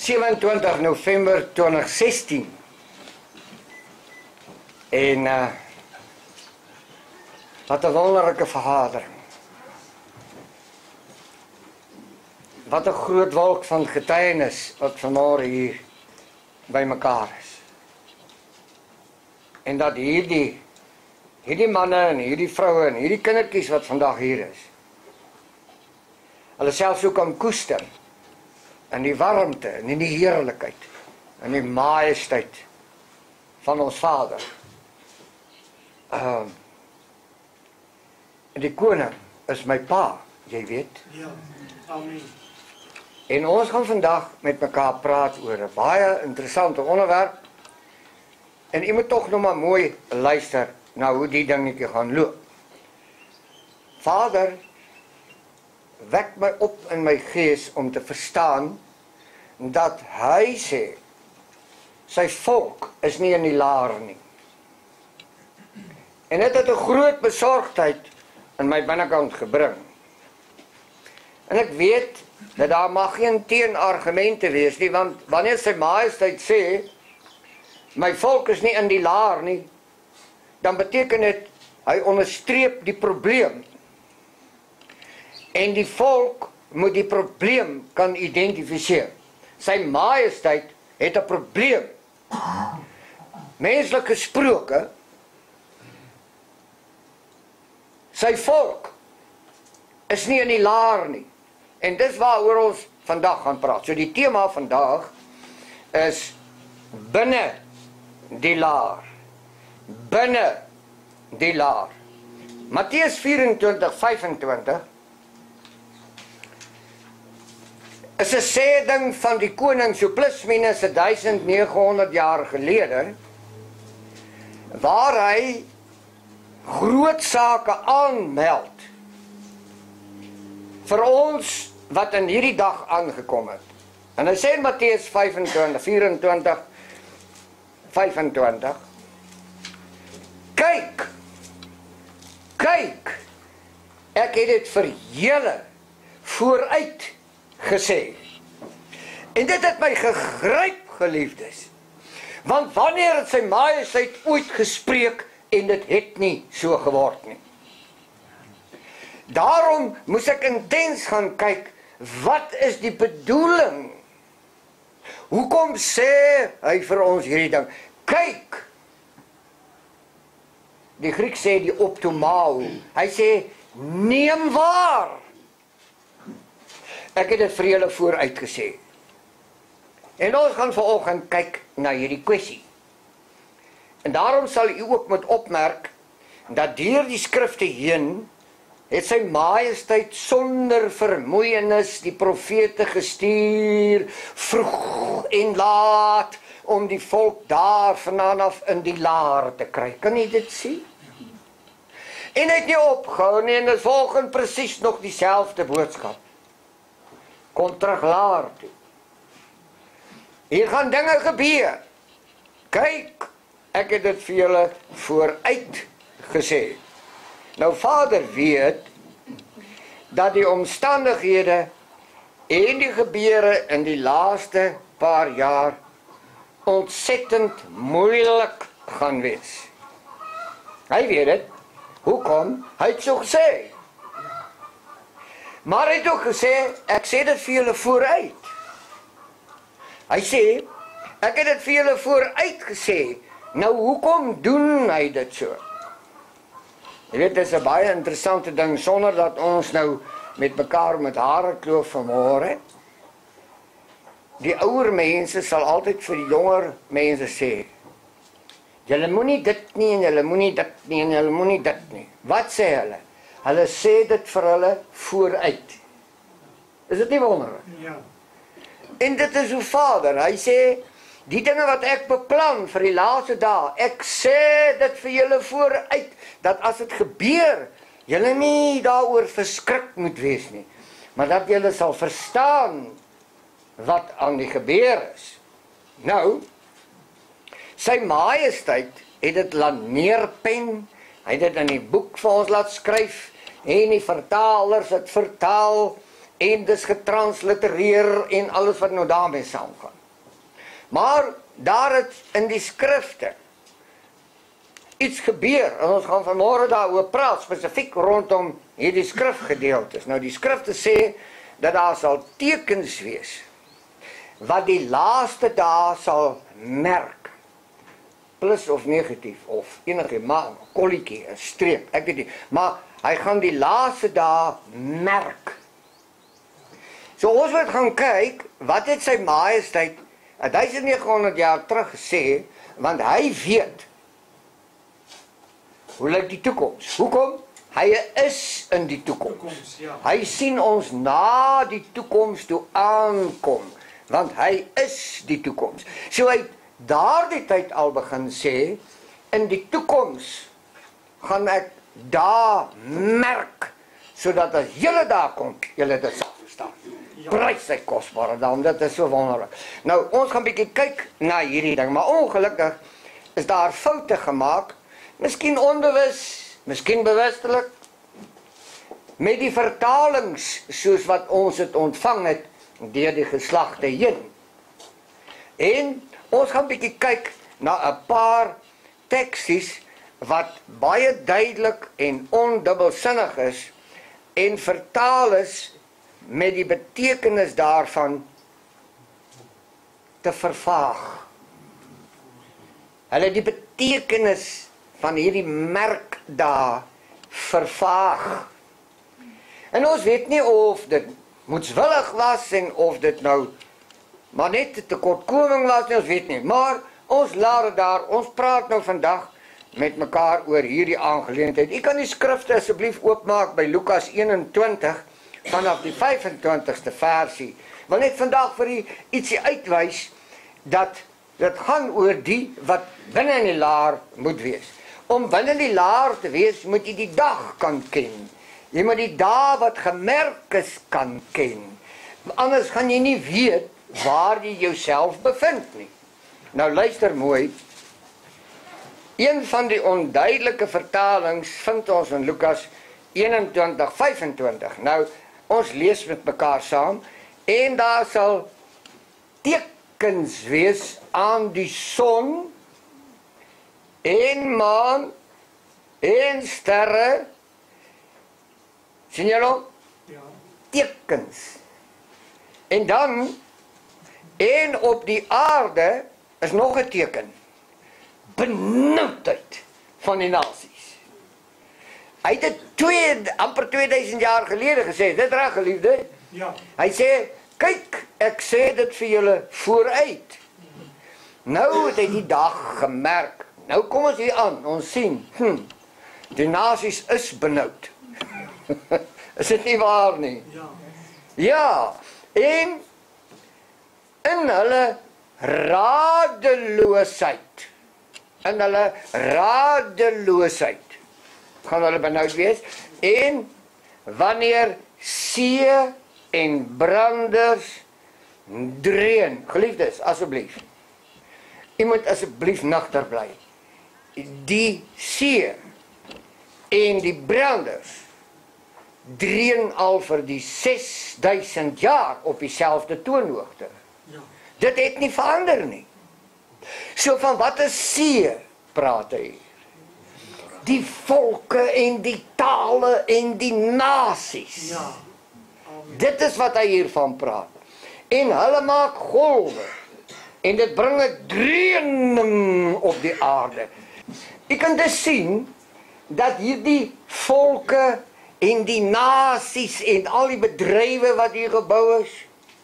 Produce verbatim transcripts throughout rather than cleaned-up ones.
sewe-en-twintig November twintig sestien. En uh, wat 'n wonderlike vergadering. Wat 'n groot wolk van getuienis wat vanmôre hier bymekaar is. En dat hierdie hierdie manne en hierdie vroue en hierdie kindertjies wat vandag hier is, hulle selfs ook kan koester in die warmte en in die heerlikheid en die majesteit van ons Vader. Um, en die koning is my pa, jy weet. Ja, amen. En ons gaan vandag met mekaar praat oor 'n baie interessante onderwerp. En jy moet tog nog maar mooi luister na hoe die dingetjie gaan loop. Vader, wek my op in my gees om te verstaan dat hy sê sy volk is nie in die laar nie. En dit het 'n groot besorgdheid in my binnekant gebring. En ek weet dat daar mag geen teenargumente wees nie, want wanneer sy majesteit sê my volk is nie in die laar nie, dan beteken dit hy onderstreep die probleem. En die volk moet die probleem kan identifiseer. Sy majesteit het 'n probleem. Menslik gesproke, sy volk is nie in die laar nie. En dis waaroor ons vandag gaan praat. So die tema vandag is binne die laar. Binne die laar. Matteus vyf-en-twintig vyf-en-twintig is 'n sêding van die koning so plus minus duisend nege honderd jaar gelede, waar hy groot sake aanmeld vir ons wat in hierdie dag aangekom het. En hy sê in Matteus vyf-en-twintig vyf-en-twintig vyf-en-twintig, kyk, kyk, ek het dit vir julle vooruit gesê. En dit het my gegryp, geliefdes. Want wanneer het sy majesteit ooit gespreek en dit het nie so geword nie. Daarom moes ek intens gaan kyk, wat is die bedoeling? Hoekom sê hy vir ons hierdie ding? Kyk! Die Griek sê die optomao. Hy sê, neem waar. Ek het dit vir julle vooruit gesê. En ons gaan vanoggend kyk na hierdie kwessie. En daarom sal u ook moet opmerk, dat deur die skrifte heen, het sy majesteit sonder vermoeienis die profete gestuur, vroeg en laat, om die volk daar vandaan af in die laar te kry. Kan jy dit sien? En hy het nie opgehou nie, en dit volgens presies nog dieselfde boodskap. Kom terug laar toe. Hier gaan dinge gebeur. Kyk, ek het dit vir julle vooruit gesê. Nou Vader weet dat die omstandighede en die gebeure in die laaste paar jaar ontsettend moeilik gaan wees. Hy weet dit. Hoekom? Hy het so gesê. Maar hy het ook gesê, ek sê dit vir julle vooruit. Hy sê, ek het dit vir julle vooruit gesê. Nou hoekom doen hy dit so? Jy weet, dit is 'n baie interessante ding, sonder dat ons nou met mekaar met hare kloof vanmôre. Die ouer mense sal altyd vir die jonger mense sê, julle moenie dit nie, en julle moenie dit nie, en julle moenie dit nie. Wat sê hulle? Hulle sê dit vir hulle vooruit. Is dit nie wonderlik? Ja. En dit is hoe Vader, hy sê, die dinge wat ek beplan vir die laaste dae, ek sê dit vir julle vooruit, dat as dit gebeur, julle nie daaroor verskrik moet wees nie, maar dat julle sal verstaan wat aan die gebeur is. Nou, sy majesteit het dit laat neerpen, hy het dit in die boek vir ons laat skryf, en die vertalers het vertaal, en dis getranslitereer en alles wat nou daarmee saamgaan. Maar daar het in die skrifte iets gebeur, en ons gaan vanmôre daaroor praat, spesifiek rondom hierdie skrifgedeeltes. Nou die skrifte sê, dat daar sal tekens wees, wat die laaste dae sal merk, plus of negatief, of enige maar, kolletjie, 'n streep, ek weet nie, maar hy gaan die laaste dae merk. So ons moet gaan kyk, wat het sy majesteit duisend nege honderd jaar terug gesê, want hy weet, hoe lyk die toekoms? Hoekom? Hy is in die toekoms. toekoms ja. Hy sien ons na die toekoms toe aankom, want hy is die toekoms. So hy het daardie tyd al begin sê, in die toekoms gaan ek daar merk, sodat as julle daar kom, julle dit sal verstaan. Ja. Prys sy kosbare naam, dit is so wonderlik. Nou, ons gaan bietjie kyk na hierdie ding, maar ongelukkig is daar foute gemaak, miskien onbewus, miskien bewustelik, met die vertalings soos wat ons het ontvang het deur die geslagte heen. En ons gaan bietjie kyk na 'n paar teksies wat baie duidelik en ondubbelsinnig is en vertaal is met die betekenis daarvan te vervaag. Hulle die betekenis van hierdie merk daar vervaag. En ons weet nie of dit moedswillig was en of dit nou maar net 'n tekortkoming was nie, ons weet nie. Maar ons laat dit daar, ons praat nou vandag met mekaar oor hierdie aangeleentheid. U kan die skrifte asseblief oopmaak by Lukas eenentwintig vanaf die vyfentwintigste versie. Wil net vandag vir u ietsie uitwys dat dit gaan oor die wat binne in die laar moet wees. Om binne die laar te wees, moet jy die dag kan ken. Jy moet die dae wat gemerk is kan ken. Anders gaan jy nie weet waar jy jouself bevind nie. Nou luister mooi. Een van die onduidelike vertalings vind ons in Lukas eenentwintig vyfentwintig. Nou, ons lees met mekaar saam. En daar sal tekens wees aan die son, en maan, en sterre. Sien jy nog? Ja. Tekens. En dan, en op die aarde is nog 'n teken. Benoudheid van die nasies. Hy het dit twee, amper tweeduisend jaar gelede gesê, dit reg geliefde? Ja. Hy sê, kyk, ek sê dit vir julle vooruit. Nou het hy die dag gemerk. Nou kom ons hier aan, ons sien, hm, die nasies is benoud. Is dit nie waar nie? Ja. Ja, en in hulle radeloosheid, in hulle radeloosheid, gaan hulle benoud wees, en wanneer see en branders dreun, geliefdes, asseblief, u moet asseblief nagter bly, die see en die branders dreun al vir die sesduisend jaar op dieselfde toonhoogte. Ja. Dit het nie verander nie. So van wat is see, praat hy? Die volke en die tale en die nasies. Ja. Dit is wat hy hiervan praat. En hulle maak golwe. En dit bring 'n dreuning op die aarde. Jy kan dus sien dat hierdie volke en die nasies en al die bedrywe wat hier gebou is,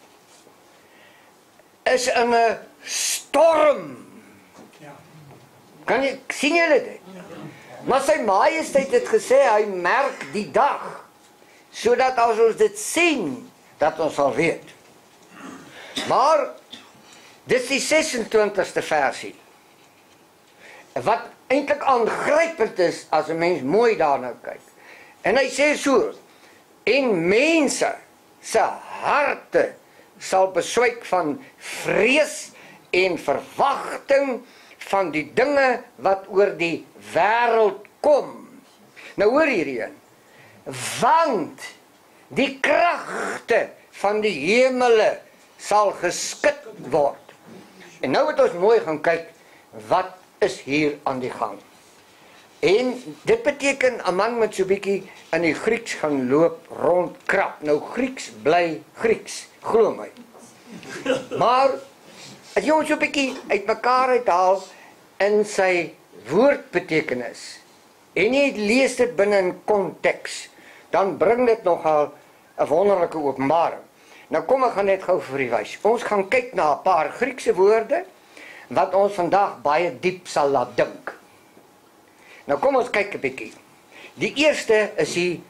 is in 'n storm. Ja. Kan jy, sien julle dit? Ja. Maar sy majesteit het gesê, hy merk die dag, sodat as ons dit sien, dat ons sal weet. Maar, dit is die sesentwintigste versie, wat eintlik aangrypend is, as 'n mens mooi daarna kyk. En hy sê so, en mense se harte sal beswyk van vrees en verwagting van die dinge wat oor die wêreld kom. Nou hoor hierdie een, want Die kragte van die hemele sal geskit word. En nou het ons mooi gaan kyk, wat is hier aan die gang? En dit beteken, 'n man met so 'n bietjie in die Grieks gaan loop, rond krap. Nou Grieks bly Grieks, glo my. Maar, as jy ons so 'n bietjie uit mekaar uithaal, in sy woordbetekenis, en jy lees dit binne in konteks, dan bring dit nogal 'n wonderlike openbaring. Nou kom ek gaan net gou vir u wys. Ons gaan kyk na 'n paar Griekse woorde, wat ons vandag baie diep sal laat dink. Nou kom ons kyk 'n bietjie. Die eerste is die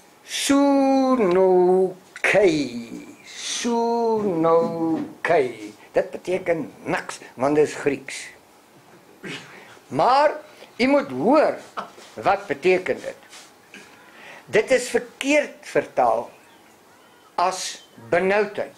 sunokei. Sunokei. Dit beteken niks, want dit is Grieks. Maar, u moet hoor, wat beteken dit? Dit is verkeerd vertaal as benoudheid.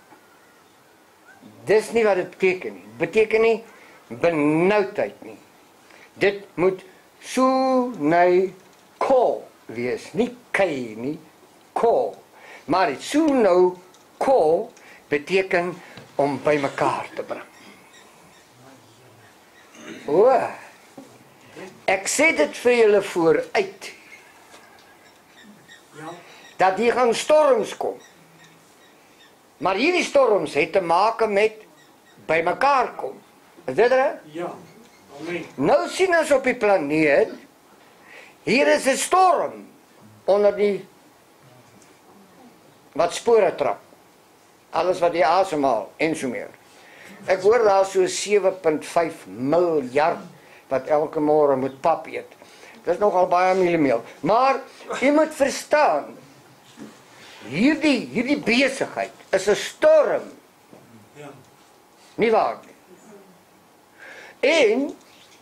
Dis nie wat dit beteken nie. Beteken nie benoudheid nie. Dit moet sunai ko wees, nie kei nie, ko. Maar die suno ko beteken om by mekaar te bring. O, ek sê dit vir julle vooruit, dat hier gaan storms kom. Maar hierdie storms het te maak met by mekaar kom. Is dit reg? Ja. Amen. Nou sien ons op die planeet, hier is 'n storm onder die wat spore trap. Alles wat jy asemhaal en so meer. Ek hoor daar so sewe punt vyf miljard wat elke môre moet pap eet. Dit is nogal baie mieliemeel. Maar jy moet verstaan, hierdie hierdie besigheid is 'n storm. Ja. Nie waar nie. En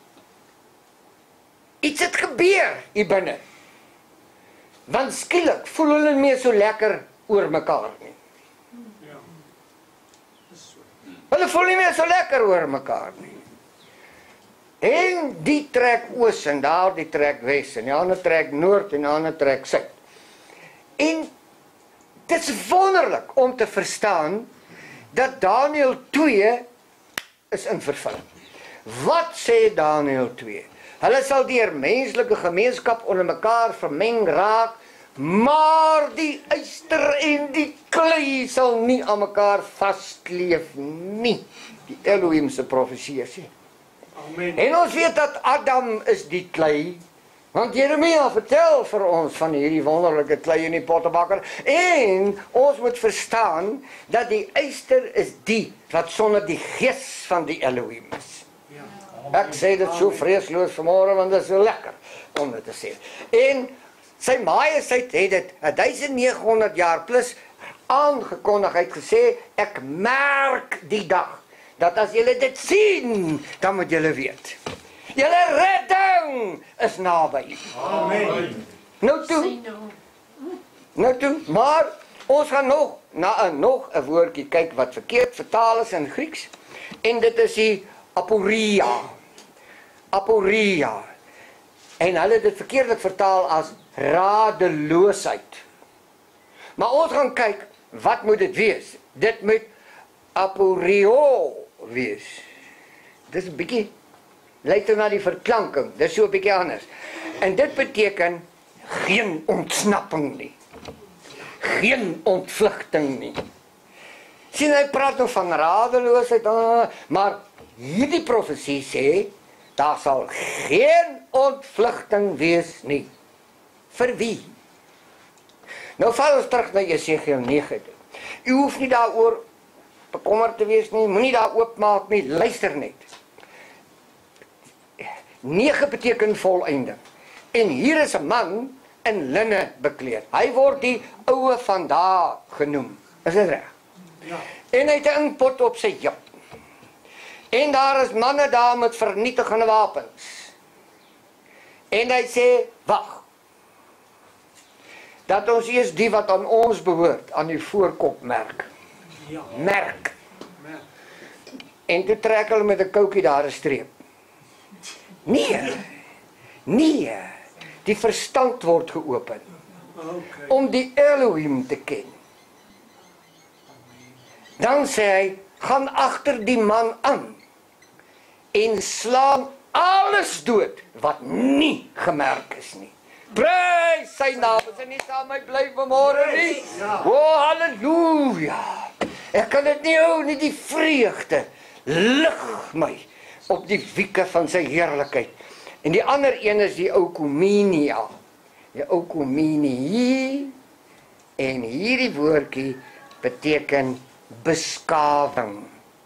iets het gebeur hier binne. Want skielik voel hulle nie meer so lekker oor mekaar nie. Ja. Dis so. Hulle voel nie meer so lekker oor mekaar nie. En die trek oos en daar die trek wes en die ander trek noord en die ander trek suid. En dit is wonderlik om te verstaan dat Daniël twee is in vervulling. Wat sê Daniël twee? Hulle sal deur menslike gemeenskap onder mekaar vermeng raak, maar die yster en die klei sal nie aan mekaar vaskleef nie. Die Elohim se profesie sê. Amen. En ons weet dat Adam is die klei, want Jeremia vertel vir ons van hierdie wonderlike klei in die pottebakker. En ons moet verstaan dat die yster is die wat sonder die gees van die Elohim is. Ja. Ek sê dit so vreesloos vanmôre, want dit is so lekker om dit te sê. En sy majesteit het dit duisend negenhonderd jaar plus aangekondig, hy het gesê, ek merk die dag, dat as julle dit sien, dan moet julle weet. Julle redding is naby. Amen. Nou toe, nou toe, maar ons gaan nog na 'n nog 'n woordjie kyk wat verkeerd vertaal is in Grieks. En dit is die aporia. Aporia. En hulle het dit verkeerdelik vertaal as radeloosheid. Maar ons gaan kyk, wat moet dit wees? Dit moet aporio wees. Dis 'n bietjie lyk na die verklanking, dis so 'n bietjie anders. En dit beteken geen ontsnapping nie. Geen ontvlugting nie. Sien, hy praat nou van radeloosheid, maar hierdie profesie sê, daar sal geen ontvlugting wees nie. Vir wie? Nou val ons terug na Jesegiel nege. U hoef nie daaroor bekommerd te wees nie, moenie daar oopmaak nie, luister net. nege beteken volëinding. En hier is 'n man in linne bekleed. Hy word die oue van daar genoem. Is dit reg? Ja. En hy het 'n inkpot op sy heup. En daar is manne daar met vernietigende wapens. En hy sê, wag. Dat ons eers die wat aan ons behoort, aan die voorkop merk. Ja. Merk. Amen. En toe trek hulle met 'n koukie daar 'n streep. Nee. Nee. Die verstand word geopen. Okay. om die Elohim te ken. Dan sê hy, gaan agter die man aan en slaan alles dood wat nie gemerk is nie. Prys sy naam, is hy nie saam my bly vanmôre nie? Ja. O, halleluja! Ek kan dit nie hou nie, die vreugde lig my op die wieke van sy heerlikheid. En die ander een is die oukominia. Die oukominie, en hierdie woordjie beteken beskawing.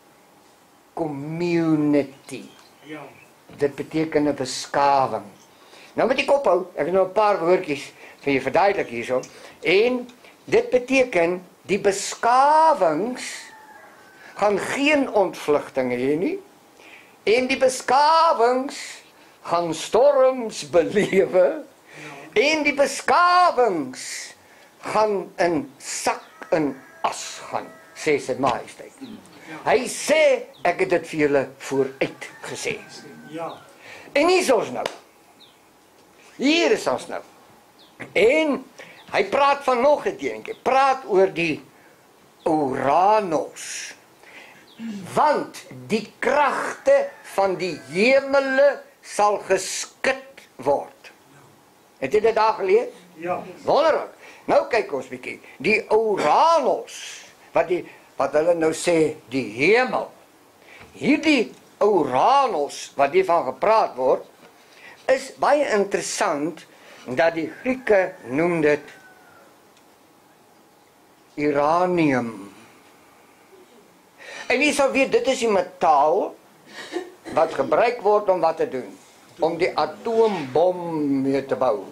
Community. Ja. Dit beteken 'n beskawing. Nou moet ek ophou, ek het nou 'n paar woordjies vir julle verduidelik hierso. En dit beteken die beskawings gaan geen ontvlugting hê nie. En die beskawings gaan storms belewe. En die beskawings gaan in sak en as gaan, sê sy majesteit. Hy sê, ek het dit vir julle vooruit gesê. Ja. En hier is ons nou. Hier is ons nou. En hy praat van nog 'n dingetjie. Praat oor die Uranus. Want die kragte van die hemele sal geskit word. Het jy dit daar gelees? Ja. Wonderlik. Nou kyk ons bietjie. Die Uranus, wat die wat hulle nou sê die hemel. Hierdie Uranus wat hiervan gepraat word, is baie interessant dat die Grieke noem dit uranium. En jy sal weet, dit is die metaal wat gebruik word om wat te doen? Om die atoombom mee te bou.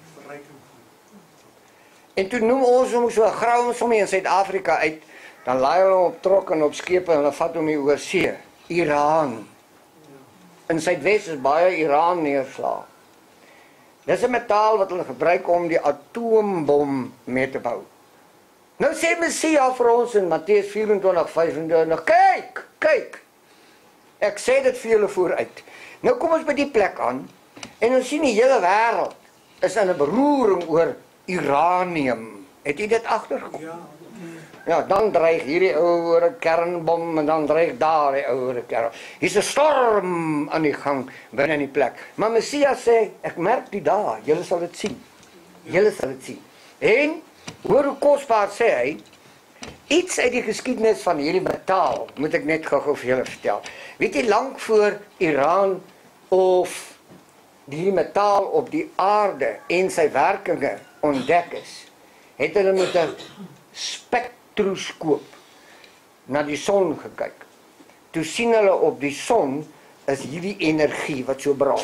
En toe noem ons hom so 'n grou sommer in Suid-Afrika uit, dan laai hulle op trokke en op skepe en hulle vat hom hier oor see. Iran. In Suidwes is baie Iran neerslaag. Dis 'n metaal wat hulle gebruik om die atoombom mee te bou. Nou sê Messia vir ons in Matteus vyf-en-twintig vyf en twintig, kyk, kyk. Ek sê dit vir julle vooruit. Nou kom ons by die plek aan en ons sien die hele wêreld is in 'n beroering oor uranium. Het jy dit agtergekom? Ja. Ja, dan dreig hierdie ou oor 'n kernbom en dan dreig daar die ou oor 'n kern. Hier's 'n storm aan die gang binne in die plek. Maar Messia sê, ek merk die dae, julle sal dit sien. Julle sal dit sien. En hoor hoe kosbaar sê hy, iets uit die geskiedenis van hierdie metaal, moet ek net gou-gou vir julle vertel. Weet jy, lank voor Iran of die metaal op die aarde en sy werkinge ontdek is, het hulle met 'n spektroskoop na die son gekyk. Toe sien hulle op die son is hierdie energie wat so brand.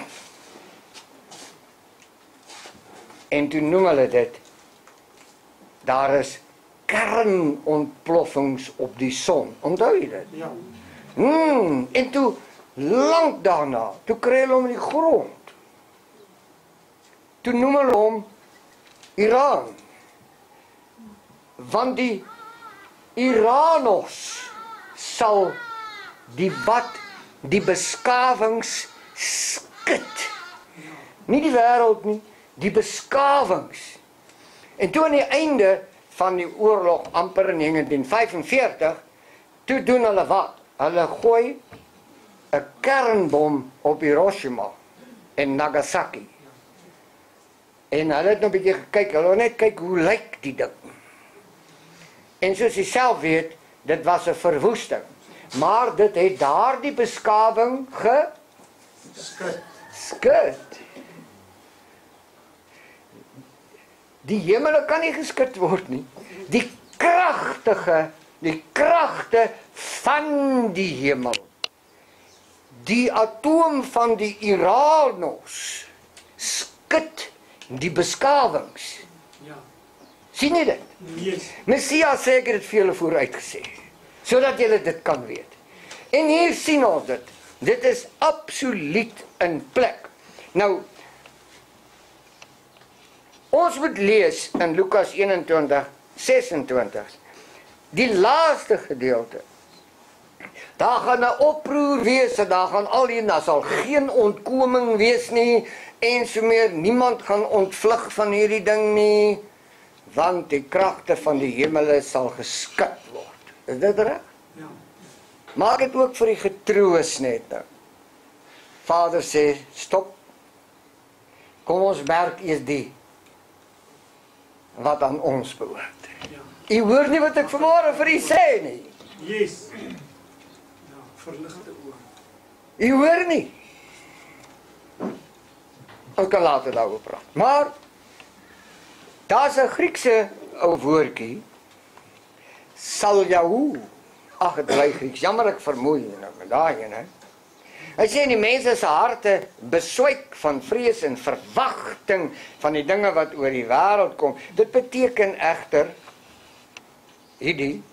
En toe noem hulle dit, daar is kernontploffings op die son. Onthou jy dit? Ja. Hmm, en toe, lank daarna, toe kry hulle hom in die grond. Toe noem hulle hom Iran. Want die Uranus sal die wat, die beskawings skit. Nie die wêreld nie, die beskawings. En toe aan die einde van die oorlog, amper in negentien vyfenveertig, toe doen hulle wat? Hulle gooi 'n kernbom op Hiroshima en Nagasaki. En hulle het nou 'n bietjie gekyk, hulle wou net kyk hoe lyk die ding. En soos jy self weet, dit was 'n verwoesting. Maar dit het daardie beskawing geskit. Skit. Die hemele kan nie geskit word nie. Die kragtige, die kragte van die hemel. Die atoom van die Uranus skit die beskawings. Ja. Sien jy dit? Yes. Messia sê ek het dit vir julle vooruit gesê, sodat julle dit kan weet. En hier sien ons dit. Dit is absoluut in plek. Nou, ons moet lees in Lukas eenentwintig, sesentwintig, die laaste gedeelte Daar gaan 'n oproer wees, en daar gaan al hier, daar sal geen ontkoming wees nie, en so meer, niemand gaan ontvlug van hierdie ding nie, want die kragte van die hemele sal geskit word. Is dit reg? Ja. Maak dit ook vir die getroos net nou. Vader sê, stop. Kom ons merk eers die wat aan ons behoort. Ja. U hoor nie wat ek vanmôre vir u sê nie. Yes. Ja, verligte oë. U hoor nie. Ons kan later daaroor praat. Maar daar's 'n Griekse ou woordjie, saljahu. Ag, dit bly Grieks. Jammer ek vermoei nou met daai een, hè. Hy sê die mense se harte beswyk van vrees en verwagting van die dinge wat oor die wêreld kom. Dit beteken egter hierdie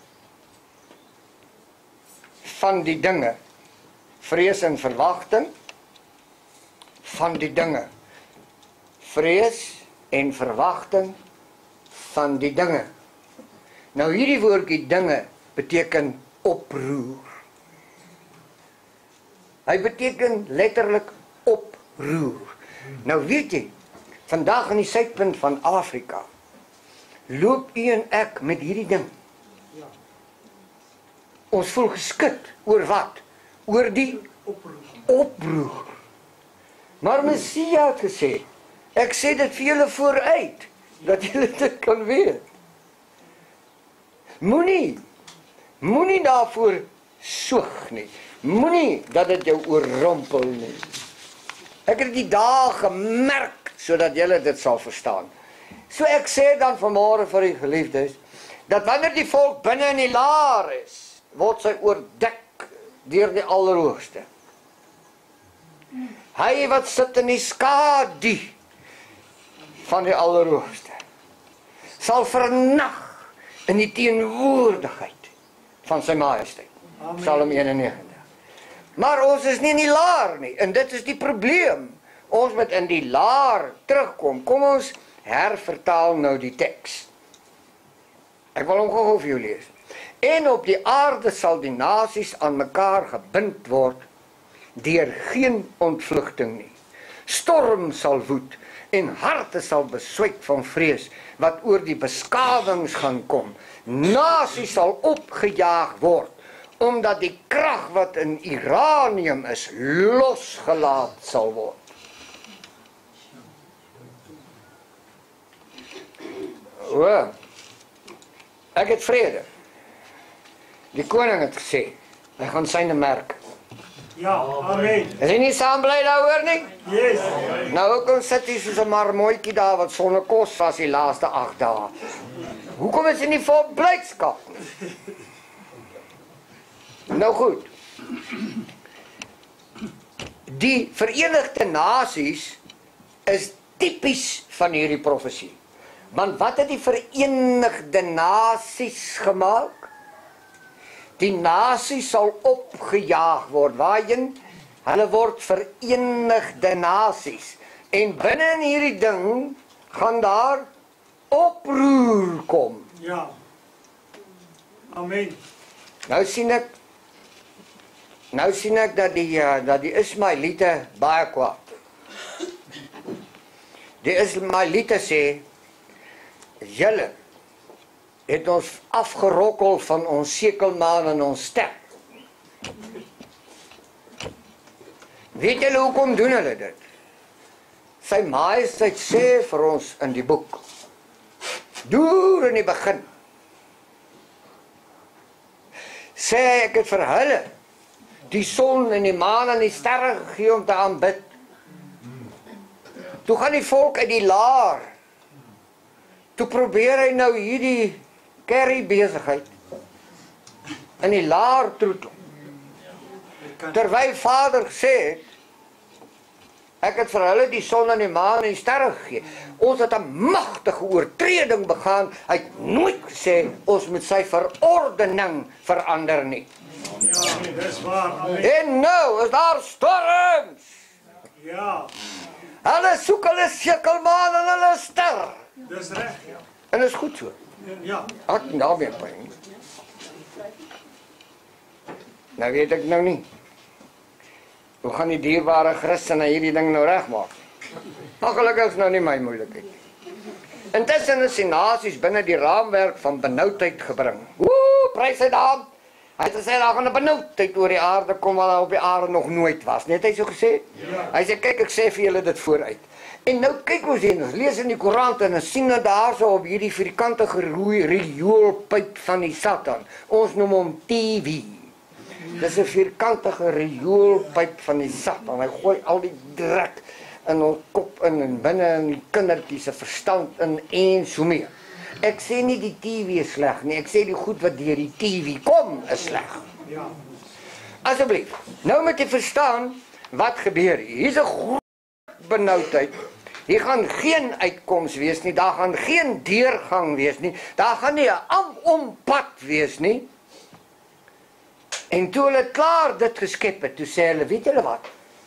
van die dinge, vrees en verwagting van die dinge, vrees en verwagting van die dinge. Nou hierdie woordjie dinge beteken oproer. Hy beteken letterlik oproer. Nou weet jy, vandag in die suidpunt van Afrika loop u en ek met hierdie ding. Ja. Ons voel geskit oor wat? Oor die Oproer. oproer. Maar Messia het gesê, ek sê dit vir julle vooruit, dat julle dit kan weet. Moenie, moenie daarvoor soeg nie. Moenie dat dit jou oorrompel nie. Ek het die dae gemerk, sodat julle dit sal verstaan. So ek sê dan vanmôre vir die geliefdes, dat wanneer die volk binne in die laar is, word sy oordek deur die Allerhoogste. Hy wat sit in die skadu van die Allerhoogste, sal vernag in die teenwoordigheid van sy majesteit. Amen. Psalm eenennegentig. Maar ons is nie in die laar nie, en dit is die probleem. Ons moet in die laar terugkom. Kom ons hervertaal nou die teks. Ek wil hom gou vir jou lees. En op die aarde sal die nasies aan mekaar gebind word deur geen ontvlugting nie. Storm sal woed en harte sal beswyk van vrees wat oor die beskawings gaan kom. Nasies sal opgejaag word omdat die krag wat in uranium is losgelaat sal word. O, ek het vrede. Die koning het gesê, hy gaan syne merk. Ja, amen. Is hy nie saam bly daaroor nie? Yes. Nou hoekom sit hy soos 'n marmotjie daar wat sonder kos was die laaste agt dae? Hoekom is hy nie vol blydskap nie? Nou goed. Die Verenigde Nasies is tipies van hierdie profesie. Want wat het die Verenigde Nasies gemaak? Die nasies sal opgejaag word. Waarheen? Hulle word Verenigde Nasies. En binne in hierdie ding gaan daar oproer kom. Ja. Amen. Nou sien ek Nou sien ek dat die uh, dat die Ismaeliete baie kwaad. Die Ismaeliete sê, julle het ons afgerokkel van ons sekelmaan en ons ster. Weet julle hoekom doen hulle dit? Sy majesteit sê vir ons in die boek, deur in die begin, sê ek het vir hulle die son en die maan en die sterre gegee om te aanbid. Toe gaan die volk uit die laar. Toe probeer hy nou hierdie kerry besigheid in die laar troetel. Terwyl Vader gesê het, ek het vir hulle die son en die maan en die sterre gegee. Ons het 'n magtige oortreding begaan. Hy het nooit gesê ons moet sy verordening verander nie. Ja, dis waar. Amen. En nou is daar storms. Ja, Hulle soek hulle sekelmaan en hulle ster. dis reg. Ja. En is goed so. Ja. Ek daarmee pyn. Nou weet ek nou nie. Hoe gaan die dierbare Christene hierdie ding nou regmaak? Maar gelukkig is nou nie my moeilikheid. Intussen is die nasies binne die raamwerk van benoudheid gebring. Woe, prys hy daar. Hy het gesê daar gaan 'n benoudheid oor die aarde kom wat daar op die aarde nog nooit was. Net hy so gesê. Ja. Hy sê kyk ek sê vir julle dit vooruit. En nou kyk ons hier, ons lees in die Koran en ons sien dat daar so op hierdie vierkante geroei rioolpyp van die Satan. Ons noem hom T V. Dis 'n vierkantige rioolpyp van die Satan. Hy gooi al die druk in ons kop in en binne in die kindertjies se verstand in en so meer. Ek sê nie die T V is sleg nie, ek sê die goed wat deur die T V kom is sleg. Ja. Asseblief, nou moet jy verstaan wat gebeur hier. Hier's 'n groot benoudheid. Hier gaan geen uitkoms wees nie, daar gaan geen deurgang wees nie, daar gaan nie 'n ompad wees nie. En toe hulle klaar dit geskep het, toe sê hulle, weet julle wat?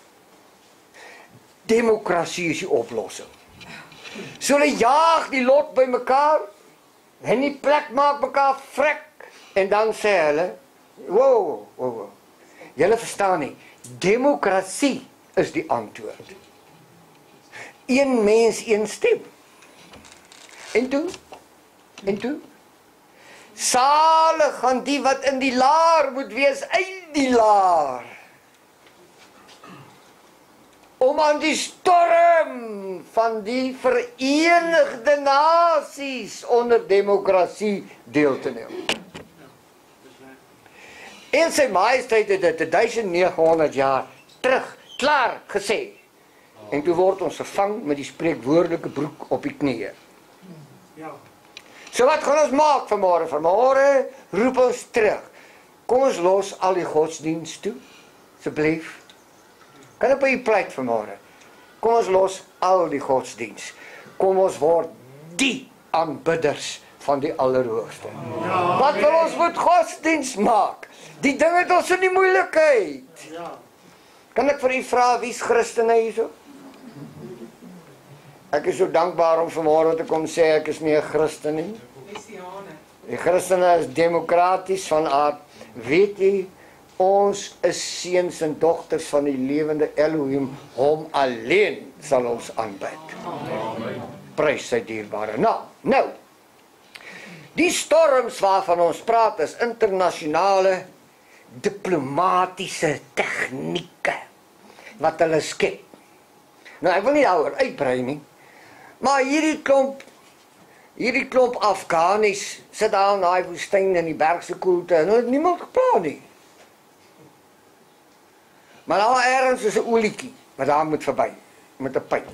Demokrasie is die oplossing. So hulle jaag die lot by mekaar, en die plek maak mekaar vrek, en dan sê hulle, wow, wow, wow. Julle verstaan nie, demokrasie is die antwoord. Een mens, een stem. En toe, en toe, salig gaan die wat in die laar moet wees, uit die laar. Om aan die storm van die Verenigde Nasies onder demokrasie deel te neem. En sy majesteit het dit duisend negenhonderd jaar terug klaar gesê. En toe word ons vervang met die spreekwoordelike broek op die knieë. Ja. So wat gaan ons maak vanmôre? Vanmôre roep ons terug. Kom ons los al die godsdienst toe, asseblief. Kan ek by u pleit vanmôre? Kom ons los al die godsdienst. Kom ons word die aanbidders van die Allerhoogste. Ja, wat wil ons moet godsdienst maak? Die ding het ons in die moeilikheid. Ja. Kan ek vir u vra, wie's Christene hierso? Ek is so dankbaar om vanmôre te kom sê ek is nie 'n Christen nie. Die Christene is demokraties van aard. Weet jy, ons is seuns en dogters van die lewende Elohim, hom alleen sal ons aanbid. Amen. Prys sy dierbare naam. Nou, die storms waarvan ons praat is internasionale diplomatiese tegnieke wat hulle skep. Nou, ek wil nie daaroor uitbrei nie, maar hierdie klomp hierdie klomp Afghanis sit daar in daai woestyn in die bergse koelte en hulle het niemand gepraat nie. Maar daar ergens is 'n olietjie wat daar moet verby met 'n pyp.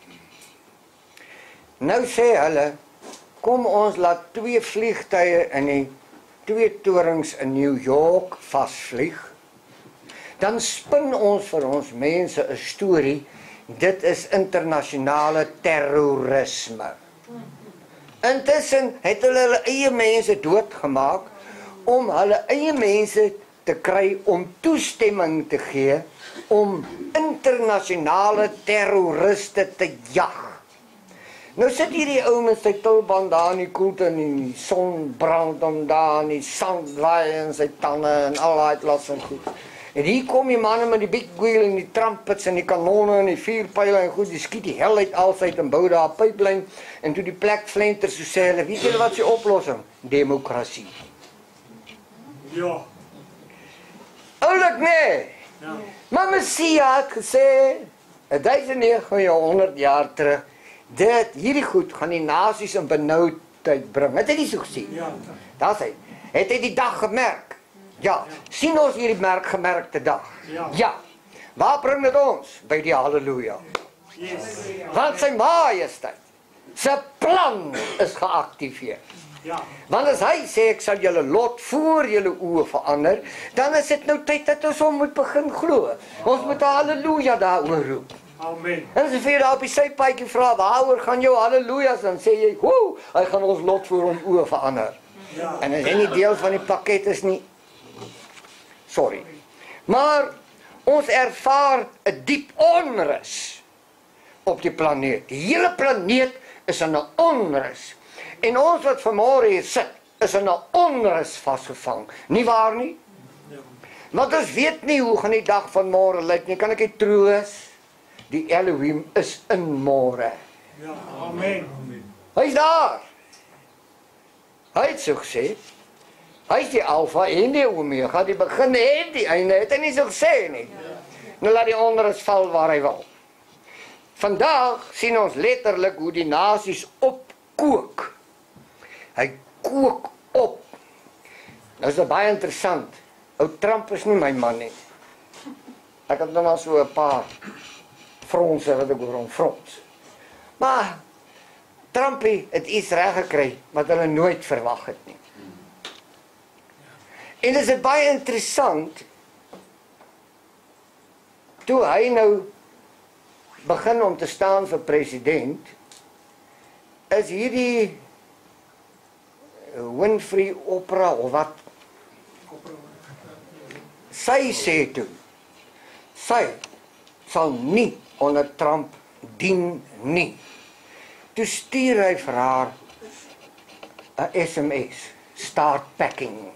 Nou sê hulle, kom ons laat twee vliegtuie in die twee torings in New York vasvlieg. Dan spin ons vir ons mense 'n storie. Dit is internasionale terrorisme. Intussen het hulle hulle eie mense doodgemaak om hulle eie mense te kry om toestemming te gee om internasionale terroriste te jag. Nou sit hierdie ou met sy tulband daar in die koelte en die son brand hom daar en die sand waai in sy tande en al daai klas en goed. En hier kom die manne met die big wheel en die trumpets en die kanonne en die vuurpyle en goed, die skiet die hel uit alsyd en bou daar 'n pyplyn en toe die plek flenter, so sê hulle, weet julle wat se oplossing? Demokrasie. Ja. Oulik nee. Ja. Maar Messia het gesê, duisend negenhonderd jaar terug, dit, hierdie goed gaan die nasies in benoudheid bring. Het hy nie so gesê? Ja. Daar sê, het hy die dag gemerk? Ja. Ja. Sien ons hierdie merk gemerkte dag? Ja. Ja. Waar bring dit ons? By die halleluja. Yes. Want sy majesteit, sy plan is geactiveer. Ja. Want as hy sê, ek sal julle lot voor julle oë verander, dan is dit nou tyd dat ons hom moet begin glo. Ons moet 'n halleluja daaroor roep. Amen. En as jy vir daar op die sypaadjie vra, waaroor gaan jou hallelujas, dan sê jy, woe, hy gaan ons lot voor hom oë verander. Ja. En as hy nie deel van die pakket is nie, sorry. Maar ons ervaar 'n diep onrus op die planeet. Die hele planeet is in 'n onrus. En ons wat vanmôre hier sit, is in 'n onrus vasgevang. Nie waar nie? Ja. Want ons weet nie hoe gaan die dag van môre lyk nie. Kan ek dit troos? Die Elohim is in môre. Ja, amen. Hy's daar. Hy het so gesê. Hy is die Alfa en die Omega, die begin en die einde. Het hy nie so gesê nie. Nou laat die onderes val waar hy wil. Vandag sien ons letterlik hoe die nasies opkook. Hy kook op. Nou is dit baie interessant. Ou Trump is nie my man nie. Ek het nou maar so 'n paar fronse wat ek oor hom frons. Maar Trumpie het iets reg gekry wat hulle nooit verwag het nie. En dit is baie interessant toe hy nou begin om te staan vir president, is hierdie Winfrey Opera of wat? Sy sê toe, sy sal nie onder Trump dien nie. Toe stuur hy vir haar 'n S M S, start packing.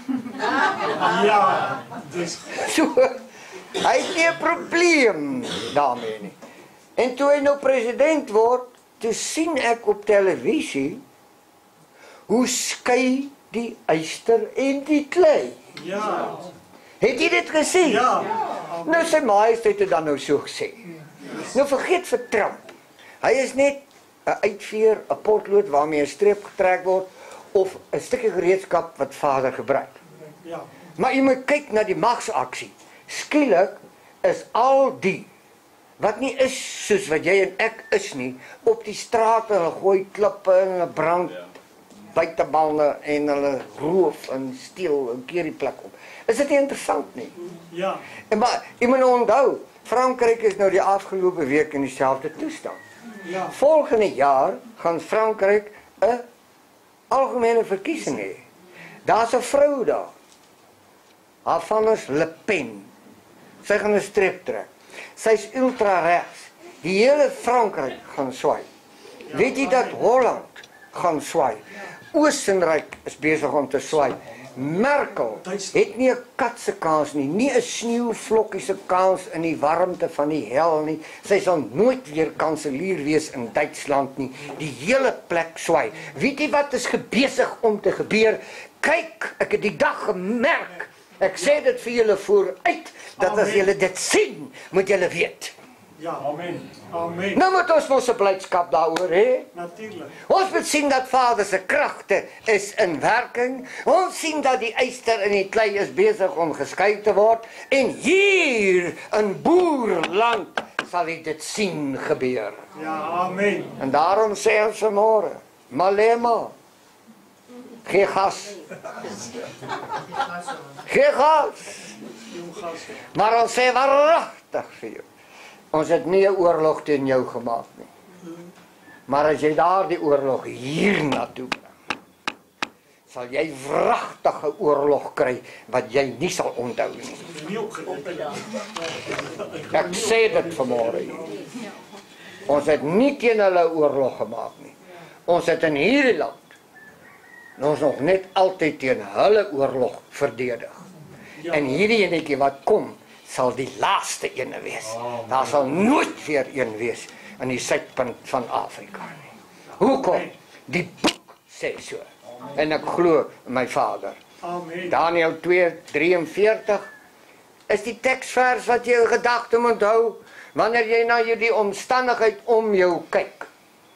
Ja, dis So, hy het nie 'n probleem daarmee nie. En toe hy nou president word, toe sien ek op televisie hoe skei die yster en die klei. ja. Het jy dit gesien? Ja. Nou sy majesteit het dan nou so gesê. Nou vergeet vir Trump. Hy is net 'n uitveer, 'n potlood waarmee 'n streep getrek word of 'n stukkie gereedskap wat vader gebruik. Ja. Maar jy moet kyk na die magsaksie. Skielik is al die wat nie is soos wat jy en ek is nie, op die strate, hulle gooi klippe en hulle brand buitebalne en hulle roof en steel en keer die plek op. Is dit nie interessant nie? Ja. En maar jy moet onthou, Frankryk is nou die afgelope week in dieselfde toestand. Ja. Volgende jaar gaan Frankryk 'n algemene verkiesing hê. Daar's 'n vrou daar. Haar van is Le Pen. Sy gaan 'n streep trek. Sy's ultra regs. Die hele Frankryk gaan swaai. Weet jy dat Holland gaan swaai? Oostenryk is besig om te swaai. Merkel het nie 'n kat se kans nie, nie 'n sneeuvlokkie se kans in die warmte van die hel nie. Sy sal nooit weer kanselier wees in Duitsland nie. Die hele plek swaai. Weet jy wat is besig om te gebeur? Kyk, ek het die dag gemerk. Ek sê dit vir julle vooruit, dat as julle dit sien, moet julle weet. Ja, amen. Amen. Nou moet ons ons blydskap daaroor hê. Natuurlik. Ons moet sien dat Vader se kragte is in werking. Ons sien dat die yster en die klei is besig om geskei te word. En hier in Boerland sal jy dit sien gebeur. Ja, amen. En daarom sê ons vanmôre, Malema, gee gas. Gee gas. Jong gas. Maar ons sê waaragtig vir jou. Ons het nie 'n oorlog teen jou gemaak nie. Maar as jy daardie oorlog hier na toe bring, sal jy wragtige oorlog kry wat jy nie sal onthou nie. Nie opgelet. Ek sê dit vanmôre hier. Ons het nie teen hulle oorlog gemaak nie. Ons het in hierdie land ons nog net altyd teen hulle oorlog verdedig. En hierdie enetjie wat kom, sal die laaste ene wees. Daar sal nooit weer een wees in die suidpunt van Afrika nie. Hoekom? Die boek sê so. En ek glo my Vader. Amen. Daniël twee drieënveertig is die teksvers wat jy in gedagte moet hou wanneer jy na hierdie omstandigheid om jou kyk.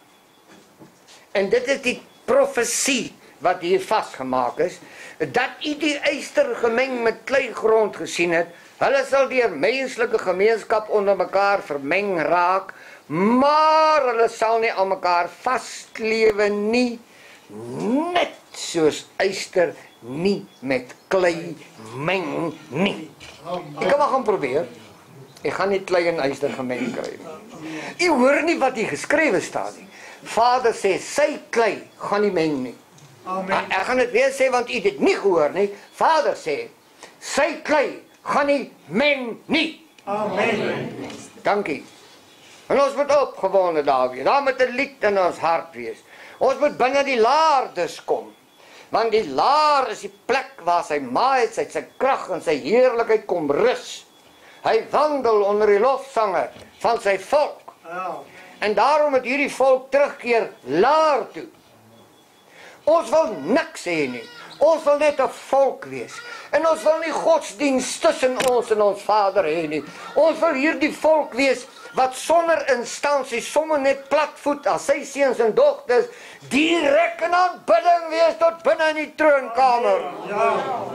En dit is die profesie wat hier vasgemaak is, dat u die yster gemeng met kleigrond gesien het. Hulle sal deur menslike gemeenskap onder mekaar vermeng raak, maar hulle sal nie aan mekaar vasklewe nie, net soos yster nie met klei meng nie. Ek kan maar gaan probeer. Ek gaan nie klei en yster gemeng kry nie. U hoor nie wat hier geskrewe staan nie. Vader sê sy klei gaan nie meng nie. Amen. Ek gaan dit weer sê want u dit nie gehoor nie. Vader sê sy klei gaan nie meng nie. Amen. Dankie. En ons moet opgewonde daar wees. Daar moet 'n lied in ons hart wees. Ons moet binne die laardes kom. Want die laar is die plek waar sy majesteit, sy krag en sy heerlikheid kom rus. Hy wandel onder die lofsange van sy volk. Ja. En daarom het hierdie volk terugkeer laar toe. Ons wil niks hê nie. Ons wil net 'n volk wees. En ons wil nie godsdienst tussen ons en ons Vader hê nie. Ons wil hierdie volk wees wat sonder instansie, sommer net platvoet as sy seuns en dogters, direk in aanbidding wees tot binne in die troonkamer. Ja.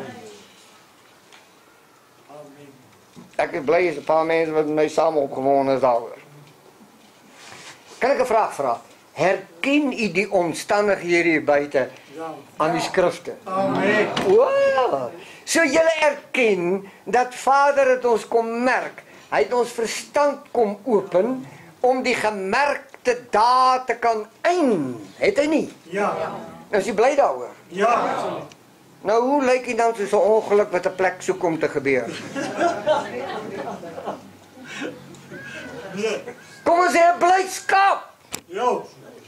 Amen. Ek is bly is 'n paar mense wat met my saam opgewonde is daaroor. Kan ek 'n vraag vra? Herken u die omstandighede hier buite Ja. aan die skrifte? Amen. Wow! So julle erken dat Vader het ons kom merk. Hy het ons verstand kom open om die gemerkte dae te kan eien. Het hy nie? Ja. Nou is jy bly daaroor. Ja. Nou hoe lyk dit dan soos 'n ongeluk wat 'n plek soek om te gebeur? Kom ons sê blydskap. Jo.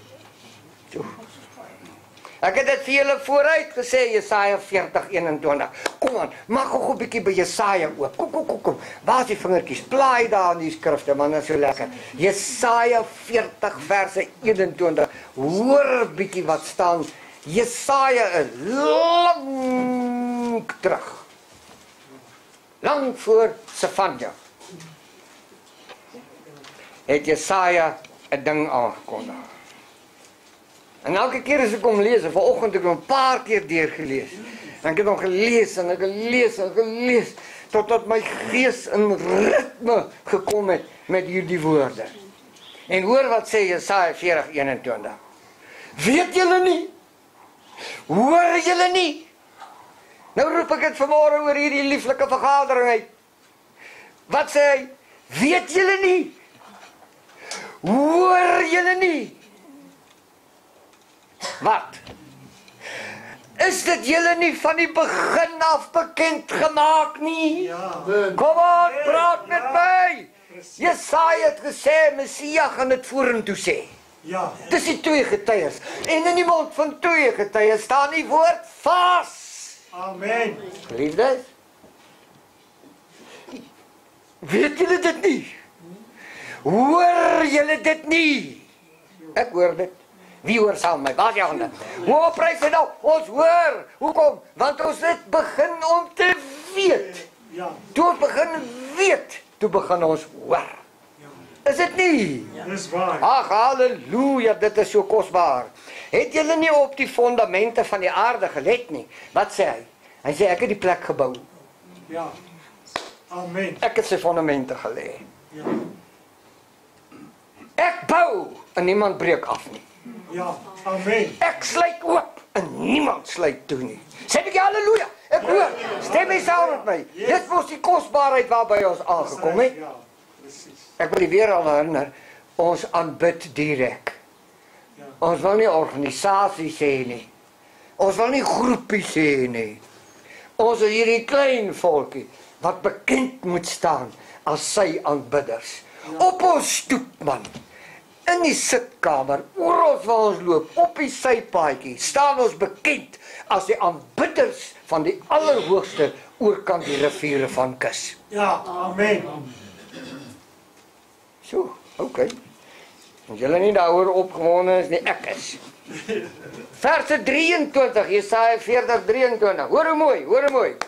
Ek het dit vir julle vooruit gesê, Jesaja veertig eenentwintig. Kom aan, maak gou 'n bietjie by Jesaja oop. Kom, kom, kom, kom. Waar is die vingertjies? Plaai daar in die skrifte, man, dit is so lekker. Jesaja veertig verse eenentwintig. Hoor bietjie wat staan. Jesaja is lank terug. Lang voor Sefanja. Het Jesaja 'n ding aangekondig. En elke keer as ek hom lees, en vanoggend het ek hom 'n paar keer deurgelees. En ek het hom gelees en ek gelees en gelees totdat my gees in ritme gekom het met hierdie woorde. En hoor wat sê Jesaja veertig eenentwintig. Weet julle nie? Hoor julle nie? Nou roep ek dit vanmôre oor hierdie lieflike vergadering uit. Wat sê hy? Weet julle nie? Hoor julle nie? Wat? Is dit julle nie van die begin af bekend gemaak nie? Ja. Kom aan, praat met my! Jesaja het gesê, Messia gaan dit vorentoe sê. Ja. Dis die twee getuies. En in die mond van twee getuies staan die woord vas. Amen. Liefdes? Weet julle dit nie? Hoor julle dit nie? Ek hoor dit. Wie hoor saam met my? Waar is jou hande? Hoe prys hy nou? Ons hoor. Hoekom? Want ons het begin om te weet. Ja. Toe ons begin weet, toe begin ons hoor. Is dit nie? Dis waar. Ag, halleluja, dit is so kosbaar. Het julle nie op die fondamente van die aarde gelet nie? Wat sê hy? Hy sê ek het die plek gebou. Ja. Amen. Ek het sy fondamente gelê. Ja. Ek bou en niemand breek af nie. Ja. Amen. Ek sluit oop en niemand sluit toe nie. Sê ek halleluja. Ek hoor. Stem mee saam met my. Dit was die kosbaarheid waarby ons aangekom het. Ja. Presies. Ek wil weer al herinner, ons aanbid direk. Ja. Ons wil nie organisasies hê nie. Ons wil nie groepies hê nie. Ons is hierdie klein volkie wat bekend moet staan as sy aanbidders. Op ons stoep, man. In die sitkamer, oral waar ons loop, op die sypaadjie, staan ons bekend as die aanbidders van die Allerhoogste oorkant die riviere van Kus. Ja. Amen. So, okay. As julle nie daaroor opgewonde is nie, ek is. Verse drieëntwintig, Jesaja veertig drieëntwintig. Hoor hoe mooi, hoor hoe mooi.